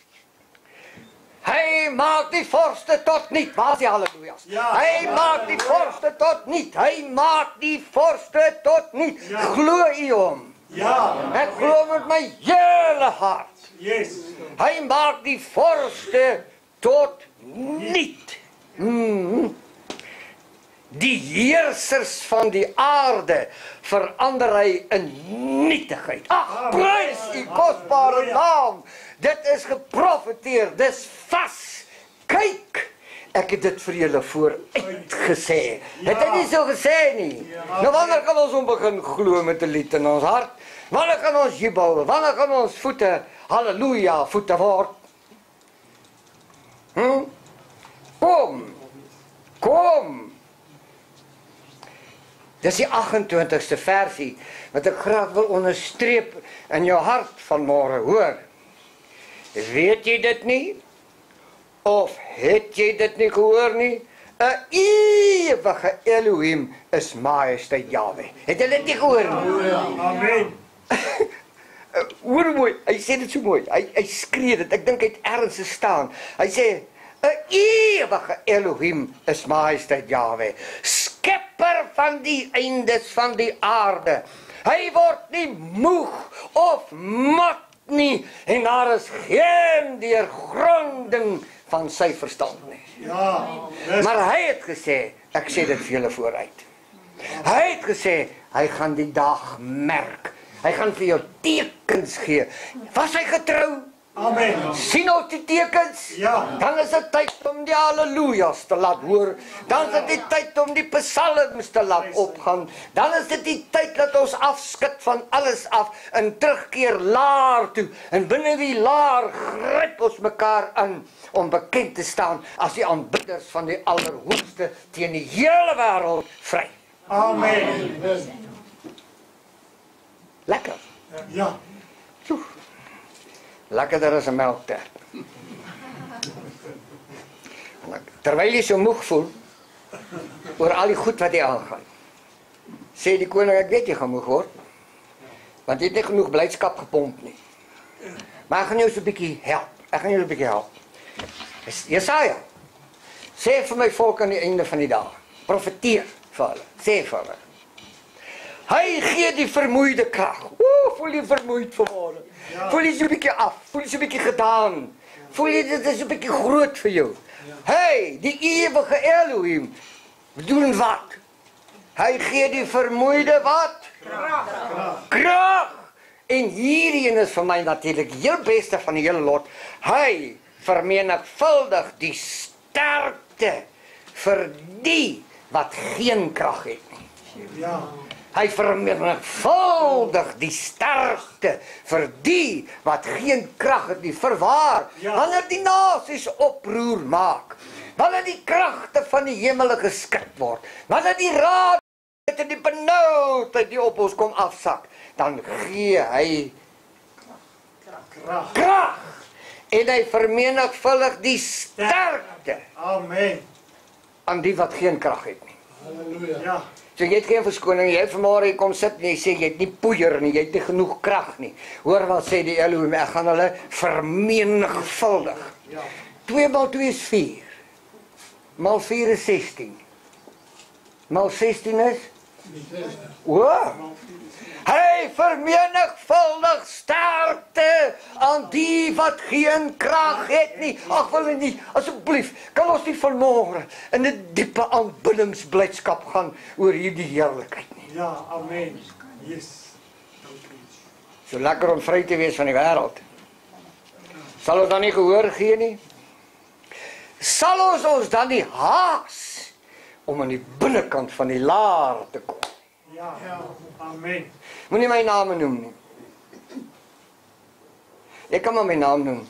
Hy maak die vorste tot niet. Waar is die halleluja's? Ja. Hy maak die vorste tot niet. Hy maak die vorste tot niet. Ja. Glo u hom. Ja. Ek glo met my hele hart. Yes. Hy maak die vorste tot niet. Mm. Die heersers van die aarde verander hy in nietigheid. Ag, prys die kosbare naam. Dit is geprofeteer, dis vas. Kyk, ek het dit vir julle vooruit gesê. Het hy nie so gesê nie? Nou wanneer kan ons om begin glo met 'n lied in ons hart? Wanneer kan ons jubel? Wanneer kan ons voete, halleluja, voete word? Hm? Kom, kom. Dis die agt-en-twintigste versie, wat ek graag wil onderstreep in jou hart vanmôre, hoor. Weet jy dit nie? Of het jy dit nie gehoor nie? 'n ewige Elohim is Majesteit Jahwe. Het jy dit nie gehoor nie? Amen. Hoor mooi, hy sê dit so mooi, hy, hy skree dit, ek dink hy het ergens gestaan. Hy sê, 'n ewige Elohim is Majesteit Jahwe, skepper van die eindes van die aarde. Hy word nie moeg of mat nie, en daar is geen deurgronding van sy verstand nie. Ja. Maar hy het gesê, ek sê dit vir julle vooruit. Hy het gesê, hy gaan die dag merk. Hy gaan vir jou tekens gee. Was hy getrou? Amen. Sien ons die tekens? Ja. Dan is dit tyd om die halleluja's te laat hoor. Dan is dit die tyd om die psalms te laat opgaan. Dan is dit die tyd dat ons afskit van alles af en terugkeer laar toe. En binne die laar gryp ons mekaar in om bekend te staan as die aanbidders van die Allerhoogste teen die hele wêreld vry. Amen. Lekker. Ja. Tjoe. Lekkerder as 'n melktert. Terwyl jy so moeg voel oor al die goed wat jy aangaan, sê die koning, ek weet jy gaan moeg word, want jy het nie genoeg blydskap gepomp nie. Maar ek gaan jou so 'n bietjie help. Ek gaan jou 'n bietjie help. Jesaja, sê vir my volk aan die einde van die dag, profeteer vir hulle, sê vir hulle. Hy gee die vermoeide krag. Oeh, voel jy vermoeid vanmôre? Ja. Voel jy so 'n bietjie af? Voel jy so 'n bietjie gedaan? Voel jy dit is 'n bietjie groot vir jou? Ja. Hey, die ewige Elohim, doen wat? Hy gee die vermoeide wat? Krag. Krag. En hierdie is vir my natuurlik die heel beste van die hele lot. Hy vermenigvuldig die sterkte vir die wat geen krag het nie. Ja. Hy vermenigvuldig die sterkte vir die wat geen krag het nie. Verwaar, Ja. wanneer die nasies oproer maak, wanneer die kragte van die hemele geskit word, wanneer die raad en die benoudheid die op ons kom afsak, dan gee hy Krag. krag. En hy vermenigvuldig die sterkte Amen. aan die wat geen krag het nie. Halleluja. Ja. So jy het geen verskoning, jy het vanmôre hier kom sit en jy sê jy het nie poeier nie, jy het nie genoeg krag nie. Hoor wat sê die Elohim, ek gaan hulle vermenigvuldig. Ja. twee maal twee is vier. Maal vier is sestien. Maal sestien is? Wow. Hy vermenigvuldig sterkte aan die wat geen krag het nie. Ag wil nie, asseblief, kan ons nie vanmôre in 'n diepe aanbiddingsblydskap gaan oor hierdie heerlikheid nie. Ja, amen. Yes. So lekker om vry te wees van die wêreld. Sal ons dan nie gehoor gee nie? Sal ons ons dan nie haas om aan die binnekant van die laar te kom? Ja. Amen. Moenie my naam noem nie. Ek kan maar my naam noem.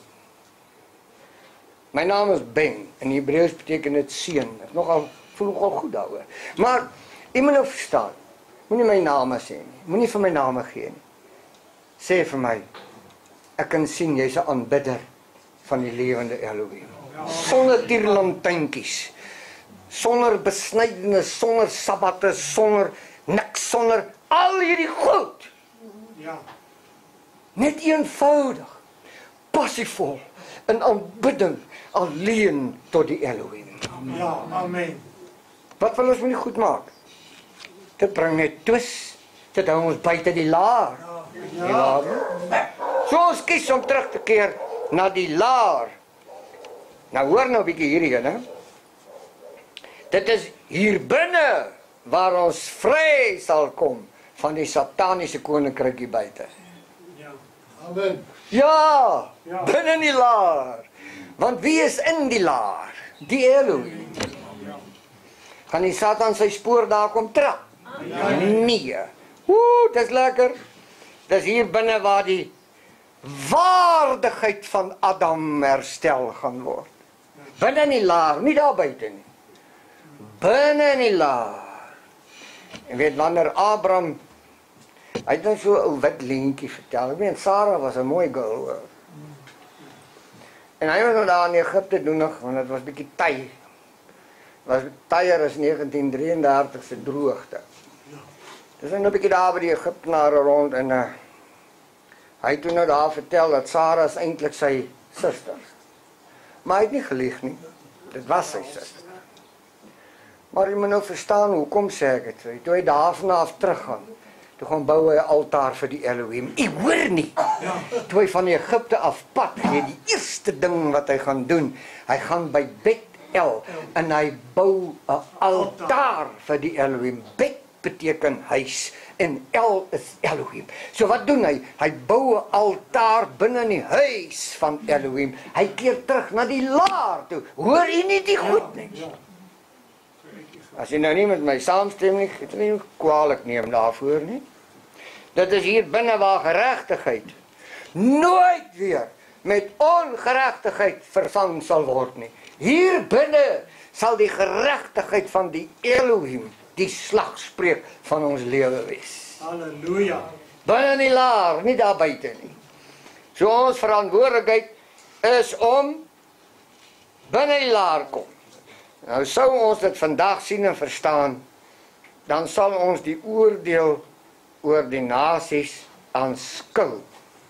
My naam is Ben. In Hebreëus beteken dit seun. Ek nogal voel nogal goed daaroor. Maar jy moet nou verstaan. Moenie my naam sê nie. Moenie vir my name gee nie. Sê vir my, ek kan sien jy's 'n aanbidder van die lewende Elohim. Sonder tierlantynkies. Sonder besnydenis, sonder sabbate, sonder niks, sonder al hierdie goed. Ja. Net eenvoudig, passievol, in aanbidding alleen tot die Elohim. Ja, amen. Wat wil ons moet nie goed maak? Dit bring net twis. Dit hou ons buite die laar. Die laar. So ons kies om terug te keer na die laar. Nou hoor nou 'n bietjie hierdie, hè? Dit is hier binne waar ons vry sal kom van die sataniese koninkryk hier buite. Ja. Amen. Ja, Ja. binne in die laar. Want wie is in die laar? Die Elohim. Gaan die Satan sy spoor daar kom trap? Ja. Nee. Woe, dis lekker. Dis hier binne waar die waardigheid van Adam herstel gaan word. Binne in die laar, nie daar buite nie. Binne in die laar. En weet wanneer Abraham, hy het nou so 'n ou wit leentjie vertel. Ek weet Sarah was 'n mooi girl. Hoor. En hy was nou daar in Egipte doen nog, want dit was bietjie tye. Was tyer is negentien drieëndertig se droogte. Dis nou 'n bietjie daar by die Egiptenare rond en uh, hy het toe nou daar vertel dat Sarah is eintlik sy suster. Maar hy het nie gelieg nie. Dit was sy suster. Maar jy moet nou verstaan hoekom sê ek dit. Toe hy daarvan af teruggaan, toe gaan bou hy 'n altaar vir die Elohim. Ek hoor nie. Toe hy van Egipte af pad gee, die eerste ding wat hy gaan doen, hy gaan by Bet-El en hy bou 'n altaar vir die Elohim. Bet beteken huis en El is Elohim. So wat doen hy? Hy bou 'n altaar binne in die huis van Elohim. Hy keer terug na die laar toe. Hoor jy nie die goed nie? As jy nou nie met my saamstem nie, het jy nie kwaadlik neem daarvoor nie. Dit is hier binne waar geregtigheid nooit weer met ongeregtigheid vervang sal word nie. Hier binne sal die geregtigheid van die Elohim die slagspreuk van ons lewe wees. Halleluja. Binne in die laar, nie daar buite nie. So ons verantwoordelikheid is om binne die laar kom. Nou sou ons dit vandag sien en verstaan, dan sal ons die oordeel oor die nasies aanskou.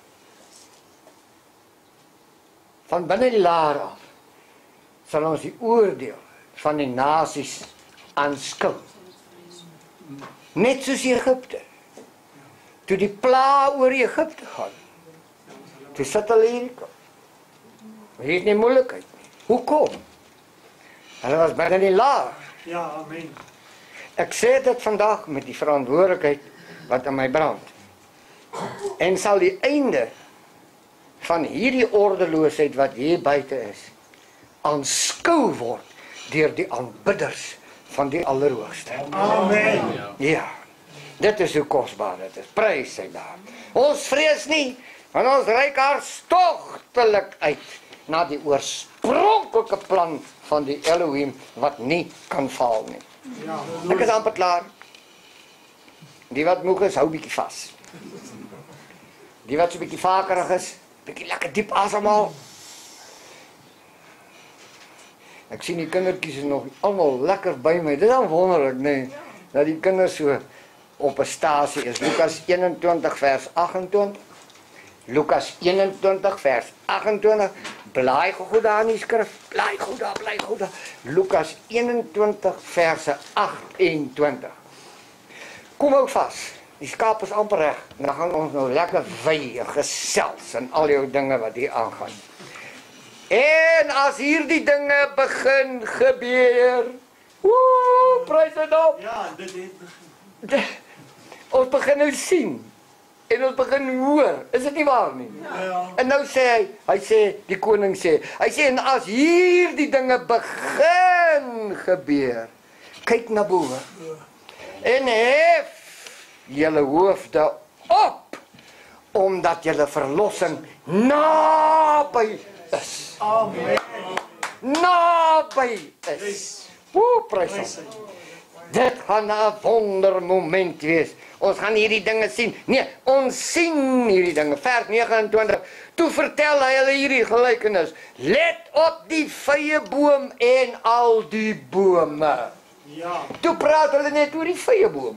Van binne die laar af sal ons die oordeel van die nasies aanskou. Net soos Egipte. Toe die pla oor Egipte gaan, toe sit hulle hier. Hier is nie moeilikheid nie. Hoekom? Hulle was binne die laar. Ja, amen. Ek sê dit vandag met die verantwoordelikheid wat in my brand. En sal die einde van hierdie ordeloosheid wat hier buite is, aanskou word deur die aanbidders van die Allerhoogste. Amen. Ja, dit is hoe kosbaar dit is. Prys sy naam. Ons vrees nie, want ons reik hartstogtelik uit na die oorspronklike plan van die Elohim wat nie kan faal nie. Ja, Ek is amper klaar. Die wat moeg is, hou bietjie vas. Die wat so bietjie vakerig is, bietjie lekker diep asemhaal. Ek sien die kindertjies is nog almal lekker by my. Dit is dan wonderlik, nee, dat die kinders so op 'n stasie is. Lukas eenentwintig vers agentwintig. Lukas eenentwintig vers agentwintig. Blaai goed daar in die skrif. Blaai goed daar, blaai goed daar. Lukas eenentwintig verse agtentwintig. Kom ook vas. Die skaap is amper reg. Dan gaan ons nou lekker wei, gesels en al jou dinge wat hier aangaan. En as hierdie dinge begin gebeur, woe, prys dit op. ja, dit het begin. Ons begin nou sien en ons begin hoor. Is dit nie waar nie? Ja. En nou sê hy, hy sê, die koning sê, hy sê, en as hierdie dinge begin gebeur, kyk na bo, en hef julle hoofde op, omdat julle verlossing naby is. Amen. Naby is. Woe, prys hom. Dit gaan 'n wondermoment wees. Ons gaan hierdie dinge sien. Nee, ons sien hierdie dinge. Vers negenentwintig. Toe vertel hy hulle hierdie gelykenis. Let op die vyeboom en al die bome. Ja. Toe praat hulle net oor die vyeboom.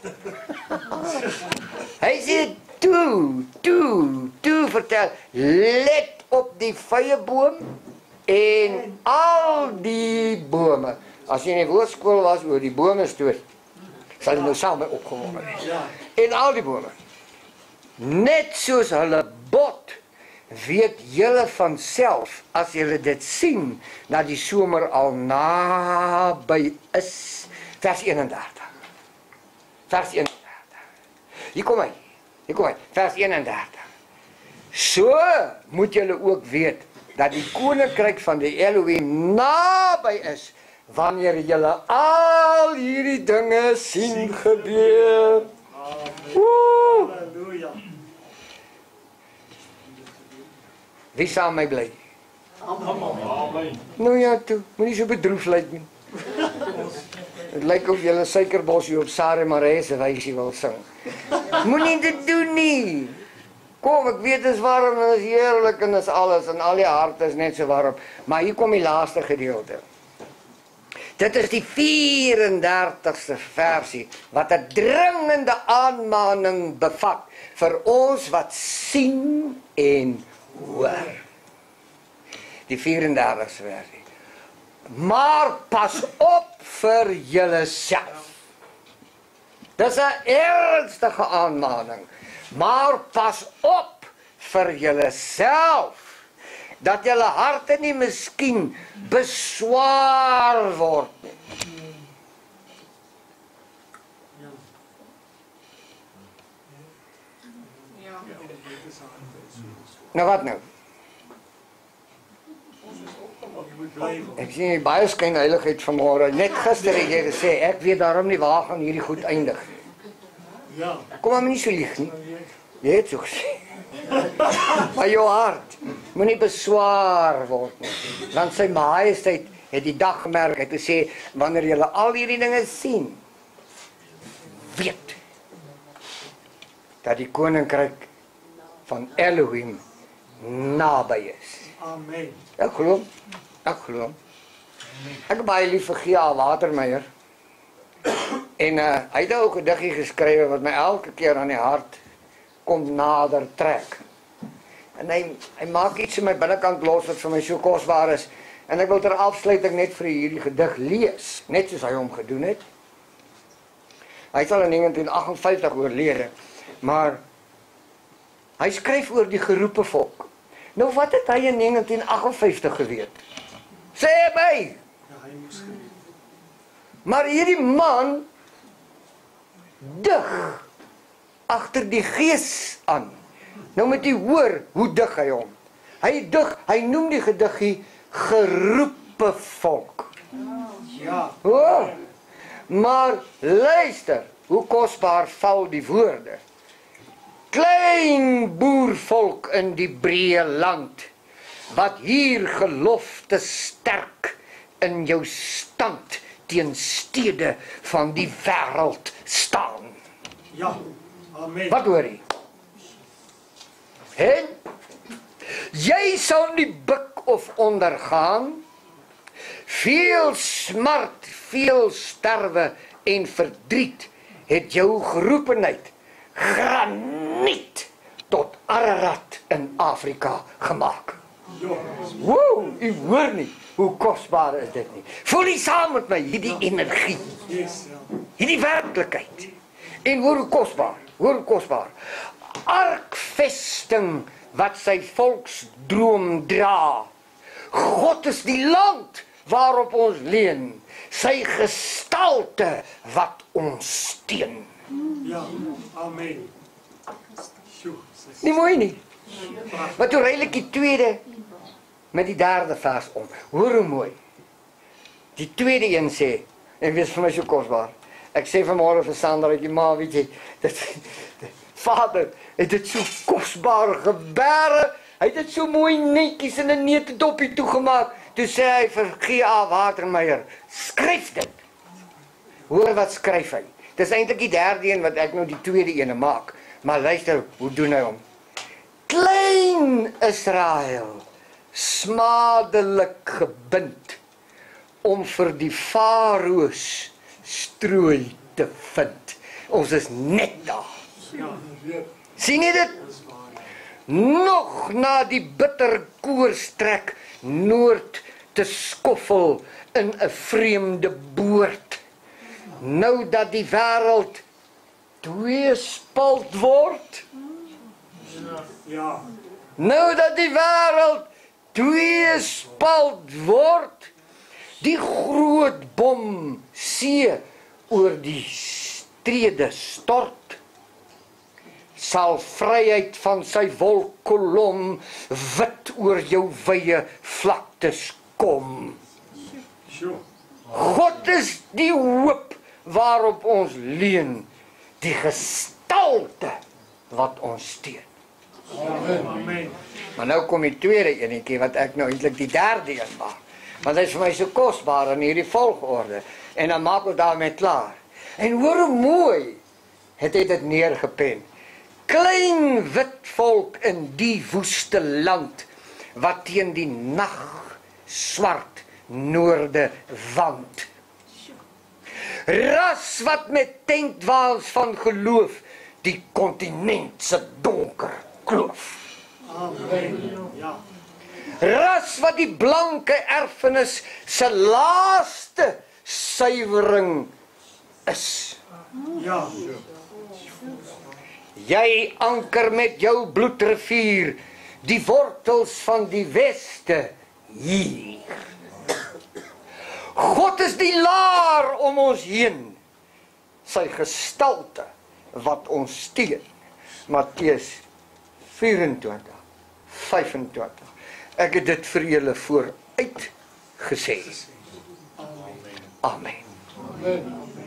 Hy sê toe, toe, toe vertel, let op die vyeboom en al die bome. As jy in die woordskool was oor die bome storie, sal jy nou saam met opgewonde wees. Ja. En al die bome. Net soos hulle bot, weet julle van self, as julle dit sien, dat die somer al naby is. Vers eenendertig. Vers eenendertig. Hier kom hy. Hier kom hy. Vers eenendertig. So moet julle ook weet, dat die koninkryk van die Elohim naby is, wanneer julle al hierdie dinge sien gebeur. Woe! Halleluja. Wie saam my bly? Amen. Nou ja toe, moenie so bedroef lyk nie. Het lyk of jy 'n suikerbosjie op Sarah Maree se wysie wil sing. Moenie dit doen nie. Kom, ek weet dit is warm en is heerlik en is alles en al die harte is net so warm. Maar hier kom die laaste gedeelte. Dit is die vyf en dertigste versie wat 'n dringende aanmaning bevat vir ons wat sien en hoor. Die vyf en dertigste versie. Maar pas op vir julleself. Dis 'n ernstige aanmaning. Maar pas op vir julleself, dat julle harte nie miskien beswaar word nie. Nou wat nou? Ek sien jy baie skynheiligheid vanmôre. Net gister het jy gesê, ek weet daarom nie waar gaan hierdie goed eindig nie. Ja. Kom maar nie so lieg nie. Jy het so gesê. Maar jou hart moenie beswaar word nie. Want sy majesteit het die dag gemerk, het gesê, wanneer julle al hierdie dinge sien, weet dat die koninkryk van Elohim naby is. Amen. Ek glo, ek glo. Ek het baie lief vir G A Watermeyer. En uh, hy het ook 'n diggie geskrywe wat my elke keer aan die hart kom nader trek. En hy, hy maak iets in my binnekant los wat vir my so kosbaar is. En ek wil ter afsluiting net vir hierdie gedig lees, net soos hy hom gedoen het. Hy is al in negentien agt en vyftig oorlede, maar hy skryf oor die geroepe volk. Nou wat het hy in negentien agt en vyftig geweet? Sê my! Ja, hy moes geweet. Maar hierdie man dig agter die gees aan. Nou moet jy hoor hoe dig hy hom. Hy dig, hy noem die gediggie geroepe volk. Ja. Oh, maar luister, hoe kosbaar val die woorde. Klein boervolk in die breë land, wat hier gelofte sterk in jou stand teen stede van die wêreld staan. Ja. Amen. Wat hoor jy? En jy sal nie buk of ondergaan. Veel smart, veel sterwe en verdriet het jou geroepenheid graniet tot Ararat in Afrika gemaak. Ja. Woe, u hoor nie, hoe kosbaar is dit nie. Voel nie saam met my hierdie energie, Yes, ja. hierdie werklikheid. En hoor hoe kosbaar, hoor hoe kosbaar. Arkvesting wat sy volksdroom dra. God is die land waarop ons leun, sy gestalte wat ons steun. Ja. Amen. Sjoe. Nie mooi nie. Maar toe ruil ek die tweede met die derde vers om. Hoor hoe mooi. Die tweede een sê, en wees vir my so kosbaar. Ek sê vanmôre vir Sandra, ek die ma, weet jy, dit, dit, Vader, het dit so kosbare gebare, hy het dit so mooi netjies in 'n neutedopie toegemaak. Toe sê hy vir G A Watermeyer, skryf dit. Hoor wat skryf hy. Dis eintlik die derde een wat ek nou die tweede ene maak. Maar luister, hoe doen hy hom? Klein Israel, smadelik gebind, om vir die farao's strooi te vind. Ons is net daar. Ja. Sien jy dit? Nog na die bitter koorstrek noord te skoffel in 'n vreemde boord. Nou dat die wêreld twee spalt word. Ja. Nou dat die wêreld twee spalt word. Die groot bom see oor die strede stort. Sal vryheid van sy wolkkolom wit oor jou wye vlaktes kom. Sjoe. God is die hoop waarop ons leun, die gestalte wat ons steun. Amen. Maar nou kom die tweede enetjie wat ek nou eintlik die derde een maak. Want hy is vir my so kosbaar in hierdie volgorde. En dan maak ons daarmee klaar. En hoor hoe mooi het hy dit neergepen. Klein wit volk in die woeste land, wat teen die nag swart noorde wand. Ras wat met tentwaans van geloof die kontinent se donker kloof. Amen. Ja. Ras wat die blanke erfenis se laaste suiwering is. Ja. Jy anker met jou bloedrivier die wortels van die weste hier. God is die laar om ons heen, sy gestalte wat ons steun. Matteus vyf-en-twintig, vyf-en-twintig. Ek het dit vir julle vooruit gesê. Amen. Amen.